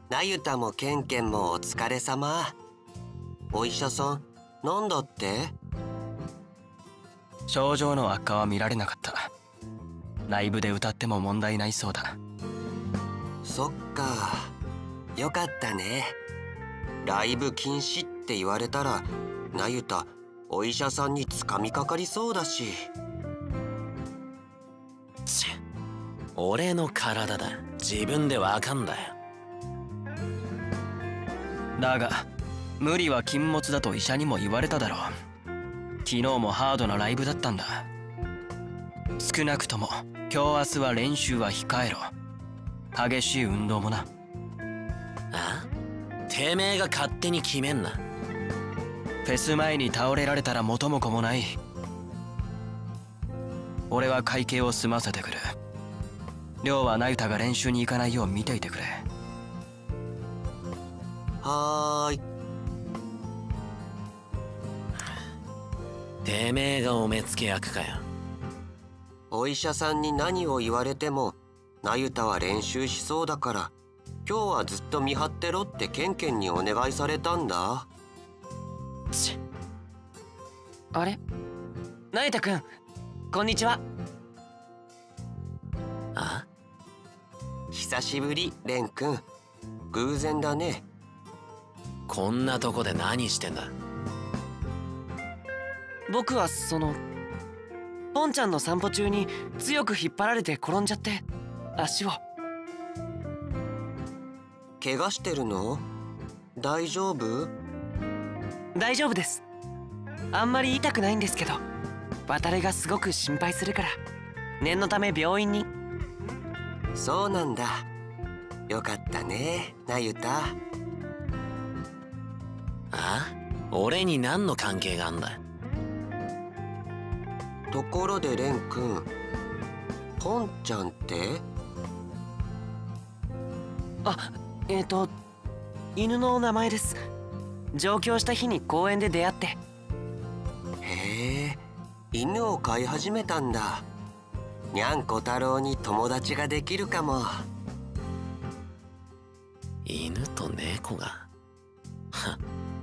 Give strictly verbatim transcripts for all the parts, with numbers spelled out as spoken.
なゆたもけんけんもお疲れ様。お医者さん、なんだって？ 症状の悪化は見られなかった。ライブで歌っても問題ないそうだ。 そっか、よかったね。ライブ禁止って言われたら、なゆたお医者さんにつかみかかりそうだし。 ちっ、俺の体だ。自分でわかんだよ。 だが無理は禁物だと医者にも言われただろう。昨日もハードなライブだったんだ。少なくとも今日明日は練習は控えろ。激しい運動もな。 あ？てめえが勝手に決めんな。 フェス前に倒れられたら元も子もない。俺は会計を済ませてくる。亮は那由他が練習に行かないよう見ていてくれ。 はーい。 てめえがお目付け役かよ。 お医者さんに何を言われても那由他は練習しそうだから、今日はずっと見張ってろってケンケンにお願いされたんだ。 ちあれ、那由他くん、こんにちは。 あ？ 久しぶり、レン君。偶然だね。 こんなとこで何してんだ？ 僕はそのポンちゃんの散歩中に強く引っ張られて転んじゃって足を。 怪我してるの？大丈夫？ 大丈夫です。あんまり痛くないんですけど、渡れがすごく心配するから念のため病院に。 そうなんだ。よかったね、那由他。 あ？俺に何の関係があんだ？ ところでレン君、ポンちゃんって？ あ、えっと犬の名前です。上京した日に公園で出会って。 へえ、犬を飼い始めたんだ。にゃんこ太郎に友達ができるかも。 犬と猫が。は。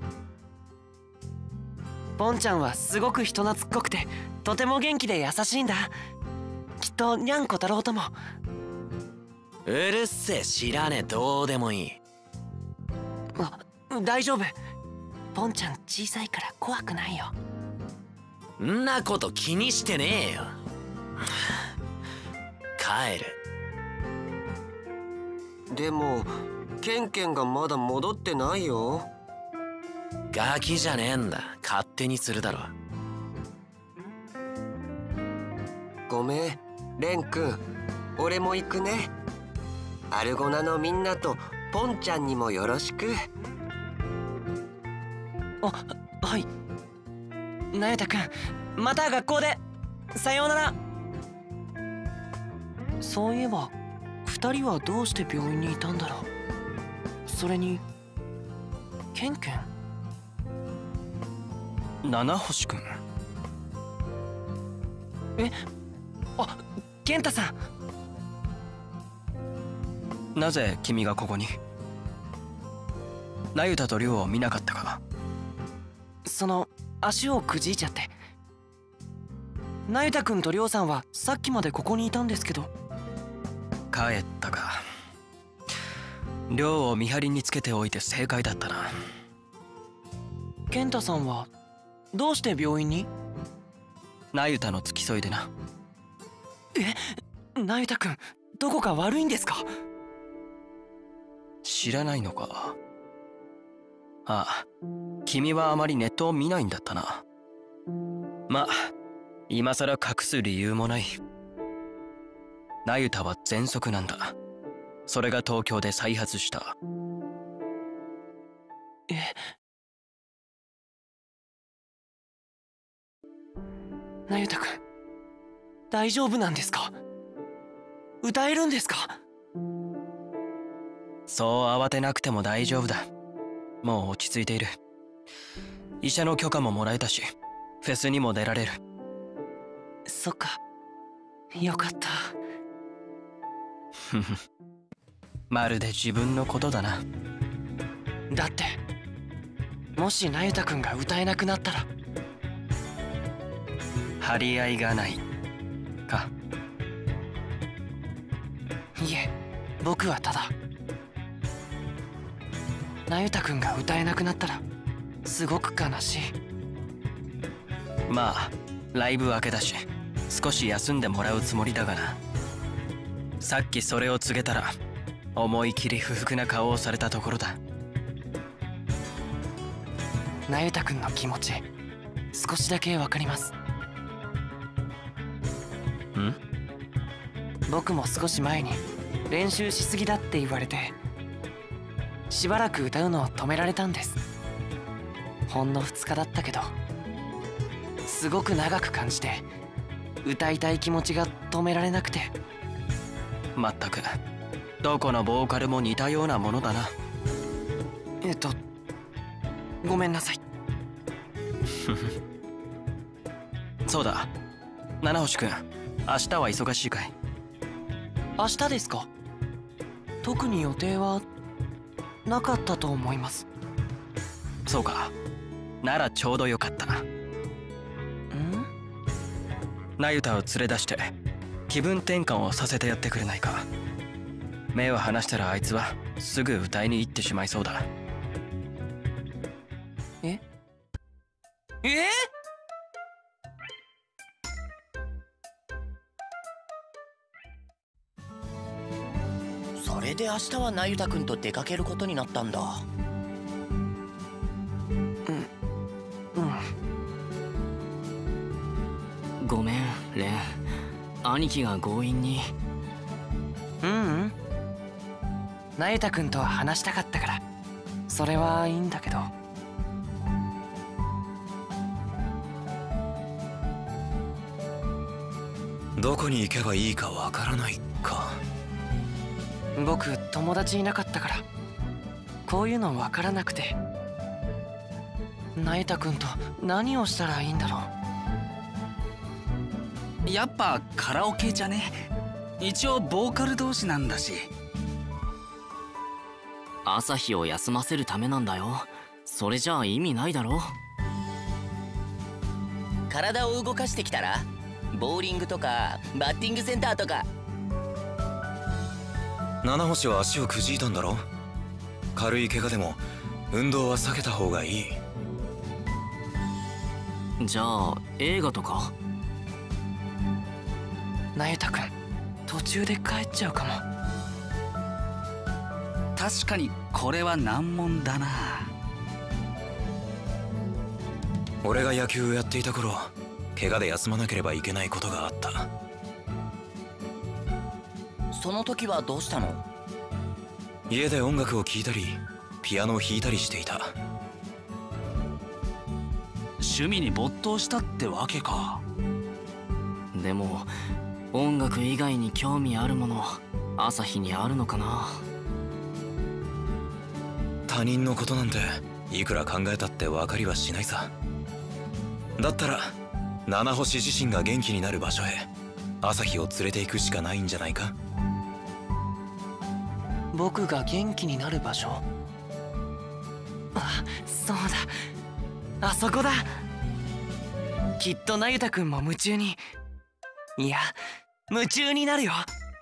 ポンちゃんはすごく人懐っこくてとても元気で優しいんだ。きっとにゃんこ太郎とも。 うるせえ、知らねえ。どうでもいい。 あ、大丈夫。ポンちゃん小さいから怖くないよ。 んなこと気にしてねえよ。帰る。 でもケンケンがまだ戻ってないよ。 ガキじゃねえんだ。勝手にするだろ。 ごめん、レン君。俺も行くね。アルゴナのみんなとポンちゃんにもよろしく。 あ、はい。那由他くん、また学校で。さようなら。そういえば二人はどうして病院にいたんだろう。それにケンケン。 七星くん。 え、あ、健太さん。なぜ君がここに？那由他と亮を見なかったか？ その足をくじいちゃって。那由他くんと亮さんはさっきまでここにいたんですけど。 帰ったか。亮を見張りにつけておいて正解だったな。 健太さんはどうして病院に？ 那由他の付き添いでな。 え、那由他くん、どこか悪いんですか？ 知らないのか。ああ、君はあまりネットを見ないんだったな。ま、今さら隠す理由もない。那由他は喘息なんだ。それが東京で再発した。 え、那由他くん、大丈夫なんですか？歌えるんですか？ そう慌てなくても大丈夫だ。もう落ち着いている。医者の許可ももらえたし、フェスにも出られる。 そっか、よかった。 ふふまるで自分のことだな。 だってもし那由他くんが歌えなくなったら。 張り合いがないか。 いえ、僕はただ那由他くんが歌えなくなったらすごく悲しい。 まあライブ明けだし少し休んでもらうつもりだがな。さっきそれを告げたら思い切り不服な顔をされたところだ。 那由他くんの気持ち少しだけわかります。 ん？ 僕も少し前に練習しすぎだって言われてしばらく歌うのを止められたんです。ほんのふつかだったけどすごく長く感じて歌いたい気持ちが止められなくて。 まったくどこのボーカルも似たようなものだな。 えっとごめんなさい。 そうだ、七星くん、明日は忙しいかい？ 明日ですか？特に予定はなかったと思います。 そうか、ならちょうどよかったな。 ん？ 那由他を連れ出して気分転換をさせてやってくれないか。目を離したらあいつはすぐ歌いに行ってしまいそうだ。 え？え？ それで明日は那由他くんと出かけることになったんだ。 うんうん。 ごめんレン、兄貴が強引に。 うんうん那由他くんとは話したかったからそれはいいんだけど。 どこに行けばいいかわからないか。 僕友達いなかったからこういうの分からなくて。那由他くんと何をしたらいいんだろう。 やっぱカラオケじゃね？一応ボーカル同士なんだし。 朝日を休ませるためなんだよ。それじゃあ意味ないだろ。 体を動かしてきたらボーリングとかバッティングセンターとか。 七星は足をくじいたんだろ。軽い怪我でも運動は避けた方がいい。 じゃあ映画とか？ 那由他くん途中で帰っちゃうかも。 確かにこれは難問だな。 俺が野球をやっていた頃、怪我で休まなければいけないことがあった。 その時はどうしたの？ 家で音楽を聴いたりピアノを弾いたりしていた。 趣味に没頭したってわけか。 でも音楽以外に興味あるもの朝日にあるのかな。 他人のことなんていくら考えたって分かりはしないさ。だったら七星自身が元気になる場所へ朝日を連れて行くしかないんじゃないか。 僕が元気になる場所。あ、そうだ、あそこだ。きっと那由他くんも夢中に、いや夢中になるよ。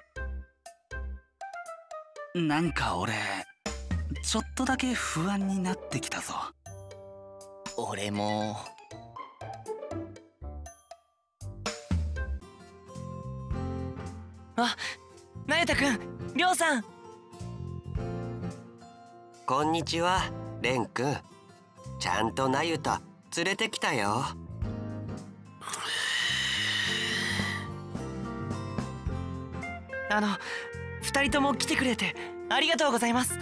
なんか俺ちょっとだけ不安になってきたぞ。 俺も。 あ、那由他くん、りょうさん。 こんにちは、レン君。ちゃんと那由他連れてきたよ。 あの二人とも来てくれてありがとうございます。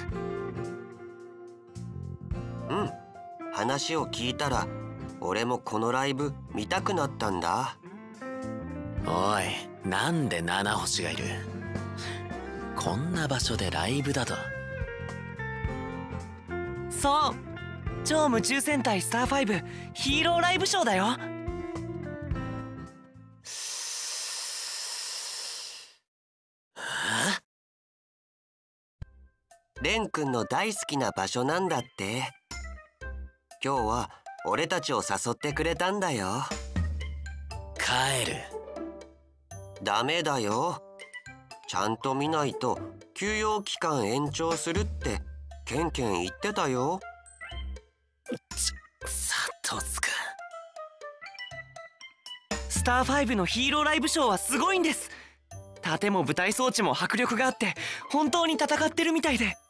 うん、話を聞いたら俺もこのライブ見たくなったんだ。 おい、なんで七星がいる？こんな場所でライブだと。 そう、超夢中戦隊スターファイブヒーローライブショーだよ。 レン君の大好きな場所なんだって。今日は俺たちを誘ってくれたんだよ。 帰る。 ダメだよ。ちゃんと見ないと休養期間延長するってケンケン言ってたよ。 里塚。 スターファイブのヒーローライブショーはすごいんです。盾も舞台装置も迫力があって本当に戦ってるみたいで。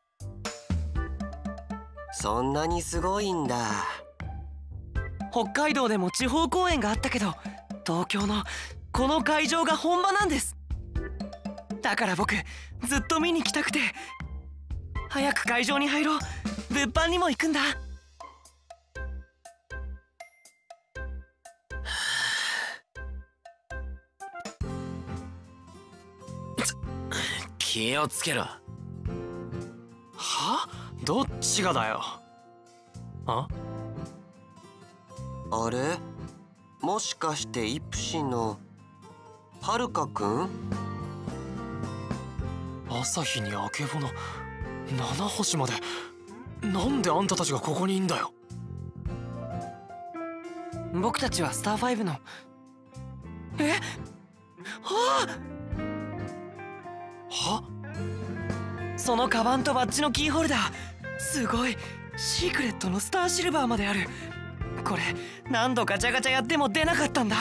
そんなにすごいんだ。 北海道でも地方公演があったけど、東京のこの会場が本場なんです。だから僕ずっと見に来たくて。早く会場に入ろう。物販にも行くんだ。 気をつけろ。 は？どっちがだよ。あ？ あれ？もしかしてイプシのはるかくん？ 朝日にあけぼの七星まで、なんであんたたちがここにいんだよ。 僕たちはスターファイブの。え？はあ！ は？ そのカバンとバッジのキーホルダー、すごい。シークレットのスターシルバーまである。これ何度ガチャガチャやっても出なかったんだ。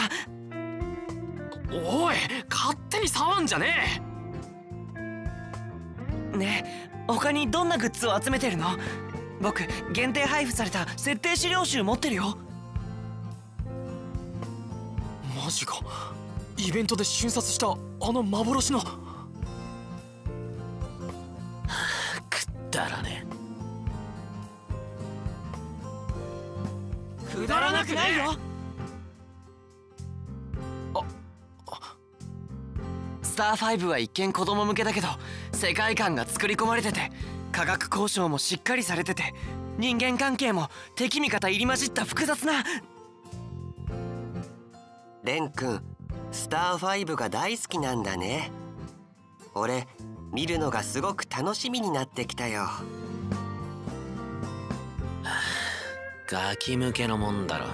おい、勝手に触んじゃねえ。ねえ、他にどんなグッズを集めてるの？僕限定配布された設定資料集持ってるよ。 マジか。イベントで瞬殺したあの幻の。 くだらねえ。くだらなくないよ。スターファイブは一見子供向けだけど世界観が作り込まれてて、科学交渉もしっかりされてて、人間関係も敵味方入り混じった複雑な。 レン君、スターファイブが大好きなんだね。俺見るのがすごく楽しみになってきたよ。 ガキ向けのもんだろ。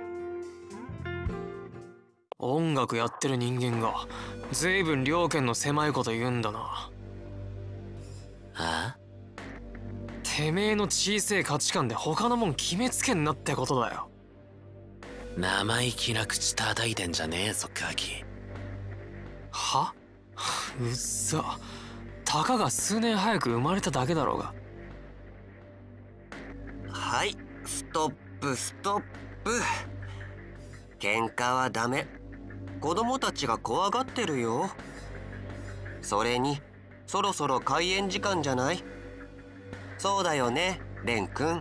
音楽やってる人間が随分了見の狭いこと言うんだな。 あ？ てめえの小せえ価値観で他のもん決めつけんなってことだよ。 生意気な口叩いてんじゃねえぞガキ。 は？うっざ。たかが数年早く生まれただけだろうが。 はい、ストップストップ。喧嘩はダメ。子供たちが怖がってるよ。それにそろそろ開演時間じゃない？そうだよね、レン君。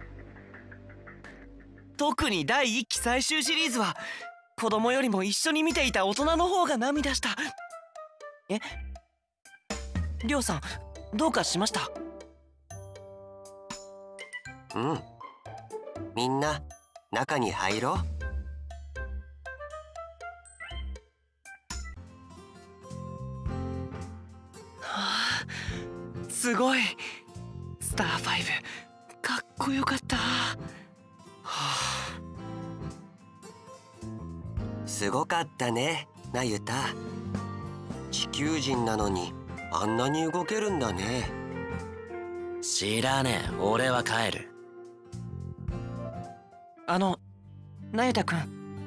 特にだいいっき最終シリーズは子供よりも一緒に見ていた大人の方が涙した。え？りょうさん、どうかしました？ うん。みんな中に入ろう。 はあ、すごい。スターファイブかっこよかった。はあ、すごかったね、那由他。地球人なのにあんなに動けるんだね。 知らねえ、俺は帰る。 あの那由他くん、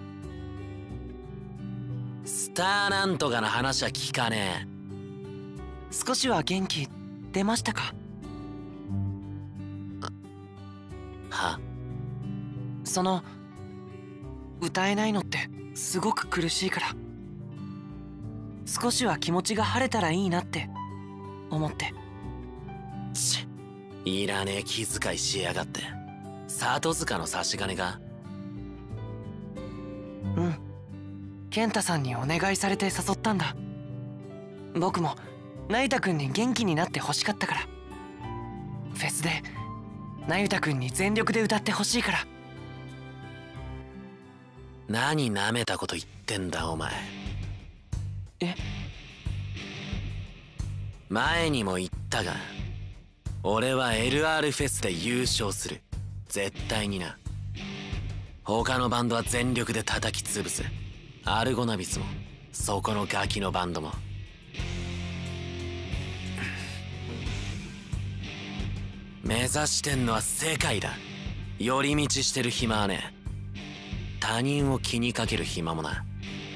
スターなんとかの話は聞かねえ。 少しは元気出ましたか？ は？ その歌えないのってすごく苦しいから、少しは気持ちが晴れたらいいなって思って。 ちいらねえ気遣いしやがって。里塚の差し金か？ うん、健太さんにお願いされて誘ったんだ。僕も那由他くんに元気になってほしかったから。フェスで那由他くんに全力で歌ってほしいから。 何なめたこと言ってんだお前。 え？ 前にも言ったが俺は エルアール フェスで優勝する。絶対にな。他のバンドは全力で叩き潰す。アルゴナビスもそこのガキのバンドも。目指してんのは世界だ。寄り道してる暇はねえ。他人を気にかける暇もな。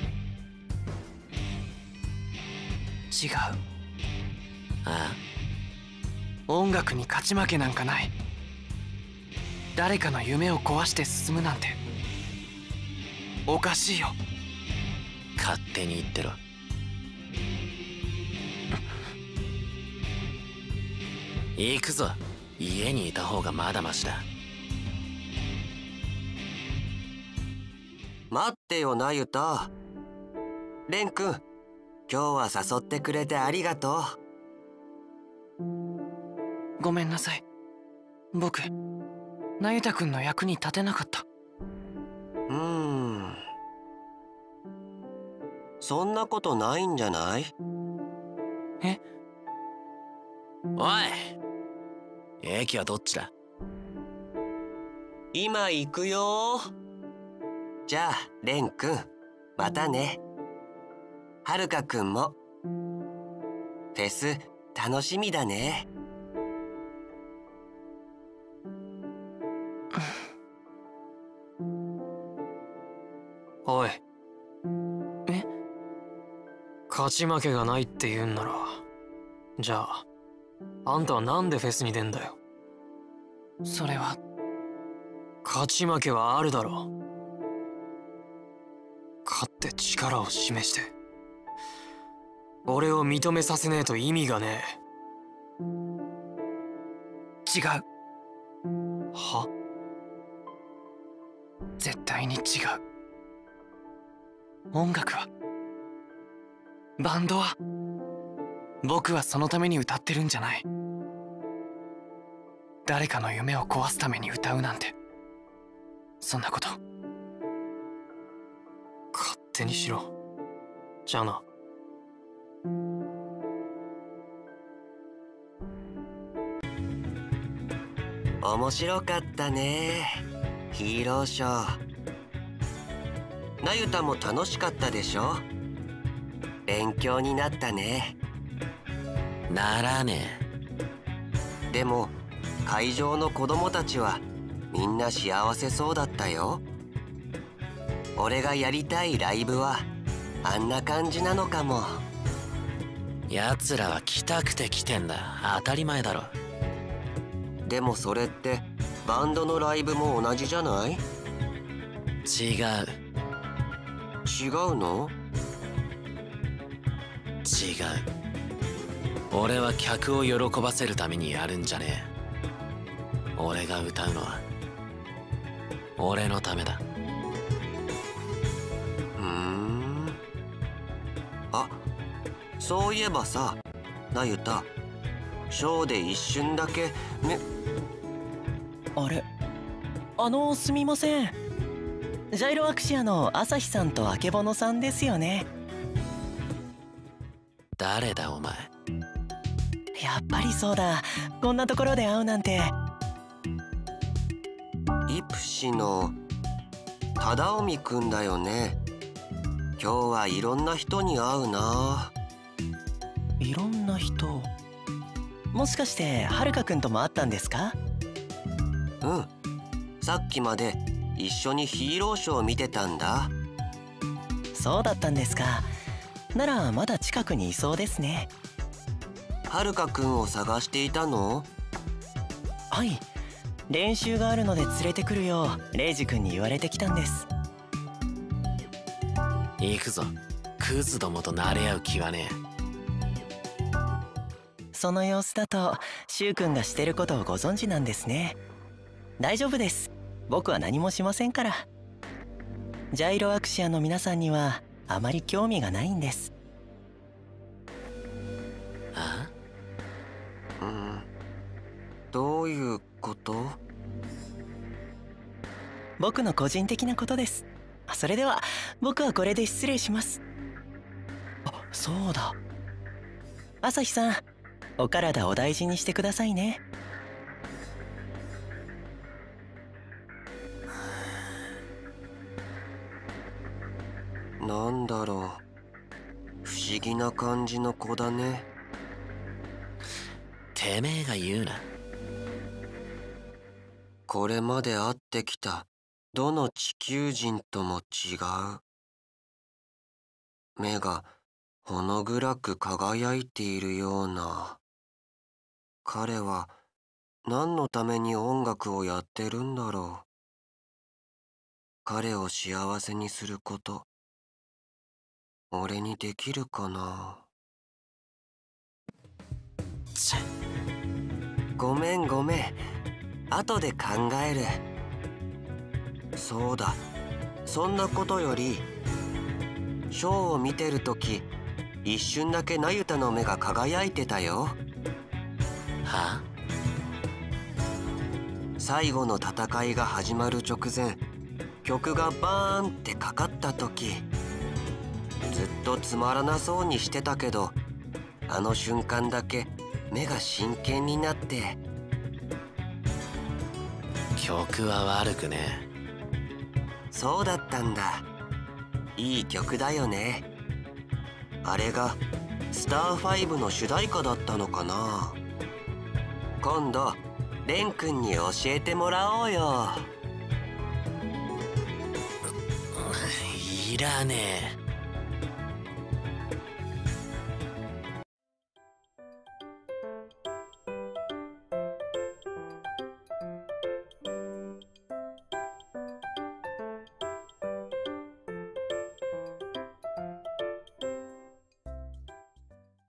違う。 ああ、 音楽に勝ち負けなんかない。誰かの夢を壊して進むなんておかしいよ。 勝手に言ってろ。行くぞ。家にいた方がまだマシだ。 待ってよなゆた。レン君、今日は誘ってくれてありがとう。 ごめんなさい。僕那由他くんの役に立てなかった。 うーん、そんなことないんじゃない？ え？ おい、駅はどっちだ？ 今行くよ。じゃあレン君、またね。はるかくんも。フェス楽しみだね。 おい。 え？ 勝ち負けがないって言うんなら、じゃああんたはなんでフェスに出んだよ。 それは。 勝ち負けはあるだろう。勝って力を示して俺を認めさせねえと意味がねえ。 違う。 は？ 絶対に違う。音楽は、バンドは、僕はそのために歌ってるんじゃない。誰かの夢を壊すために歌うなんて、そんなこと。 勝手にしろ。じゃあな。 面白かったね、ヒーローショー。那由他も楽しかったでしょ。勉強になったね。 ならねえ。でも会場の子供たちはみんな幸せそうだったよ。俺がやりたいライブはあんな感じなのかも。 奴らは来たくて来てんだ。当たり前だろ。 でもそれってバンドのライブも同じじゃない？ 違う。 違うの？ 違う。俺は客を喜ばせるためにやるんじゃねえ。俺が歌うのは俺のためだ。 ふーん。あ、そういえばさ、那由他、ショーで一瞬だけめあれ、あのすみません。ジャイロアクシアの朝日さんとあけぼのさんですよね。 誰だお前。 やっぱりそうだ。こんなところで会うなんて。 イプシの忠臣くんだよね。今日はいろんな人に会うな。 いろんな人。もしかしてはるかくんとも会ったんですか？ うん、さっきまで一緒にヒーローショーを見てたんだ。 そうだったんですか。ならまだ近くにいそうですね。 はるかくんを探していたの？ はい、練習があるので連れてくるようレイジ君に言われてきたんです。 行くぞ。クズどもと慣れ合う気はねえ。その様子だとシュウ君がしてることをご存知なんですね。大丈夫です。僕は何もしませんから。ジャイロアクシアの皆さんにはあまり興味がないんです。 あ？ うん、どういうこと？ 僕の個人的なことです。それでは僕はこれで失礼します。あ、そうだ。朝日さん、お体お大事にしてくださいね。 なんだろう、不思議な感じの子だね。 てめえが言うな。 これまで会ってきたどの地球人とも違う。目がほの暗く輝いているような。彼は何のために音楽をやってるんだろう。彼を幸せにすること、俺にできるかな。 ちゃごめんごめん、後で考える。そうだ、そんなことよりショーを見てるとき、一瞬だけ那由他の目が輝いてたよ。 は？ 最後の戦いが始まる直前、曲がバーンってかかったとき、ずっとつまらなそうにしてたけど、あの瞬間だけ目が真剣になって。 曲は悪くね。 そうだったんだ。いい曲だよね。あれがスターファイブの主題歌だったのかな。今度レン君に教えてもらおうよ。 いらね